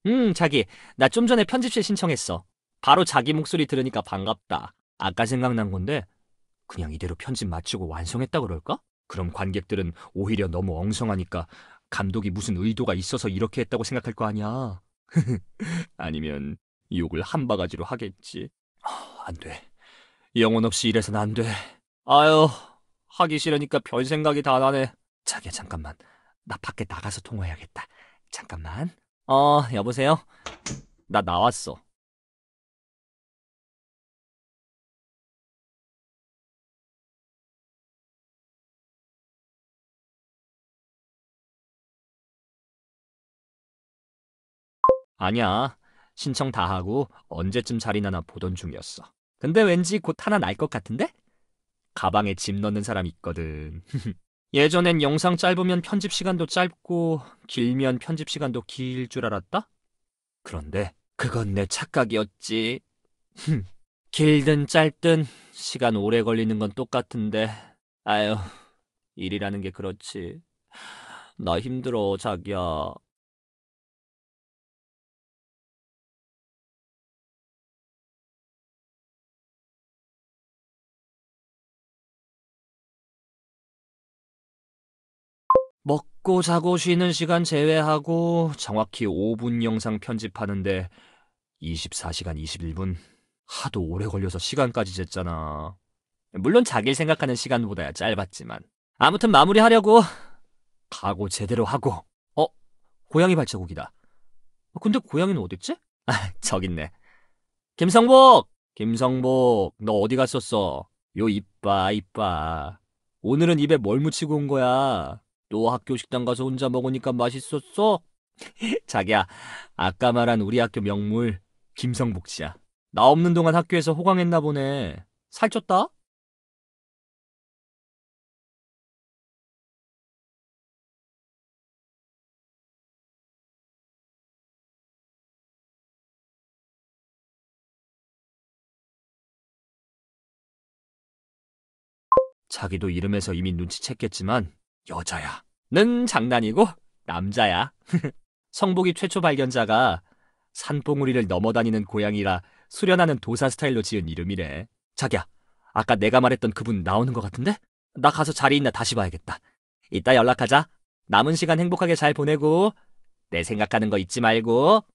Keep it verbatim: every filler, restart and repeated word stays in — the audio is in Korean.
음, 자기, 나 좀 전에 편집실 신청했어. 바로 자기 목소리 들으니까 반갑다. 아까 생각난 건데, 그냥 이대로 편집 마치고 완성했다 그럴까? 그럼 관객들은 오히려 너무 엉성하니까 감독이 무슨 의도가 있어서 이렇게 했다고 생각할 거 아니야. 아니면 욕을 한 바가지로 하겠지. 아, 안 돼. 영혼 없이 이래선 안 돼. 아유, 하기 싫으니까 별 생각이 다 나네. 자기야, 잠깐만. 나 밖에 나가서 통화해야겠다. 잠깐만. 어, 여보세요? 나 나왔어. 아니야. 신청 다 하고 언제쯤 자리 나나 보던 중이었어. 근데 왠지 곧 하나 날 것 같은데? 가방에 짐 넣는 사람 있거든. 예전엔 영상 짧으면 편집 시간도 짧고 길면 편집 시간도 길 줄 알았다? 그런데 그건 내 착각이었지. 길든 짧든 시간 오래 걸리는 건 똑같은데. 아유, 일이라는 게 그렇지. 나 힘들어, 자기야. 먹고 자고 쉬는 시간 제외하고 정확히 오 분 영상 편집하는데 이십사 시간 이십일 분. 하도 오래 걸려서 시간까지 쟀잖아. 물론 자기를 생각하는 시간보다야 짧았지만. 아무튼 마무리하려고 각오 제대로 하고. 어? 고양이 발자국이다. 어, 근데 고양이는 어딨지? 아, 저기 있네. 김성복! 김성복, 너 어디 갔었어? 요 이빠, 이빠. 오늘은 입에 뭘 묻히고 온 거야? 또 학교 식당 가서 혼자 먹으니까 맛있었어? 자기야, 아까 말한 우리 학교 명물, 김성복 씨야. 나 없는 동안 학교에서 호강했나 보네. 살쪘다? 자기도 이름에서 이미 눈치챘겠지만, 여자야. 는 장난이고, 남자야. 성복이 최초 발견자가 산봉우리를 넘어다니는 고양이라 수련하는 도사 스타일로 지은 이름이래. 자기야, 아까 내가 말했던 그분 나오는 것 같은데? 나 가서 자리 있나 다시 봐야겠다. 이따 연락하자. 남은 시간 행복하게 잘 보내고, 내 생각하는 거 잊지 말고.